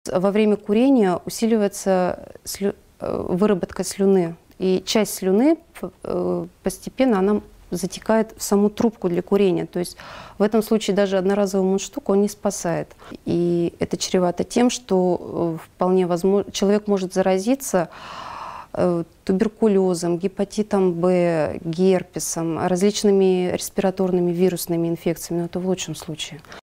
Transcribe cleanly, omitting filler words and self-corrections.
Во время курения усиливается выработка слюны, и часть слюны постепенно она затекает в саму трубку для курения. То есть в этом случае даже одноразовый мундштук он не спасает. И это чревато тем, что вполне возможно, человек может заразиться туберкулезом, гепатитом Б, герпесом, различными респираторными вирусными инфекциями, но это в лучшем случае.